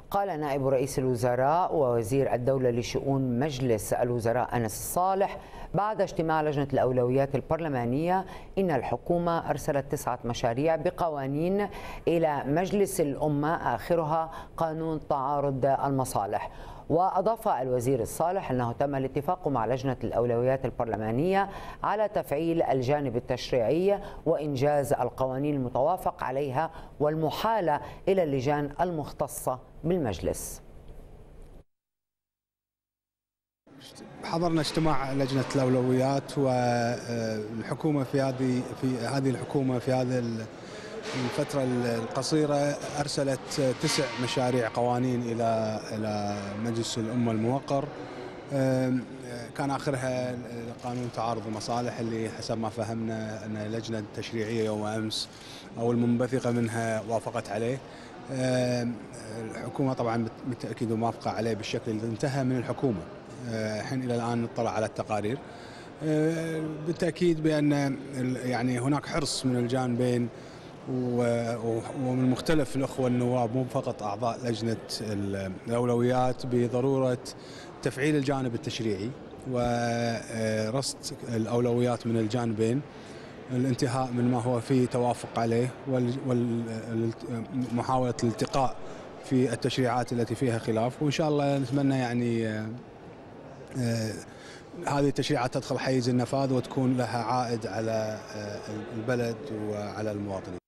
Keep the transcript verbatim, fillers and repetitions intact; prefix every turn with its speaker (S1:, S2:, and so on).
S1: قال نائب رئيس الوزراء ووزير الدولة لشؤون مجلس الوزراء أنس الصالح بعد اجتماع لجنة الأولويات البرلمانية إن الحكومة أرسلت تسعة مشاريع بقوانين إلى مجلس الأمة آخرها قانون تعارض المصالح. وأضاف الوزير الصالح أنه تم الاتفاق مع لجنة الأولويات البرلمانية على تفعيل الجانب التشريعي وإنجاز القوانين المتوافق عليها والمحالة إلى اللجان المختصة بالمجلس.
S2: حضرنا اجتماع لجنة الأولويات، والحكومة في هذه في هذه الحكومة في هذه الفترة القصيرة أرسلت تسع مشاريع قوانين إلى إلى مجلس الأمة الموقر. كان آخرها قانون تعارض المصالح اللي حسب ما فهمنا أن اللجنة التشريعية يوم أمس أو المنبثقة منها وافقت عليه. الحكومة طبعا بالتأكيد موافقة عليه بالشكل اللي انتهى من الحكومة. حين إلى الآن نطلع على التقارير، بالتأكيد بأن يعني هناك حرص من الجانبين ومن مختلف الأخوة النواب، مو فقط أعضاء لجنة الأولويات، بضرورة تفعيل الجانب التشريعي ورصد الأولويات من الجانبين، الانتهاء من ما هو فيه توافق عليه، ومحاولة الالتقاء في التشريعات التي فيها خلاف. وإن شاء الله نتمنى يعني هذه التشريعات تدخل حيز النفاذ وتكون لها عائد على البلد وعلى المواطنين.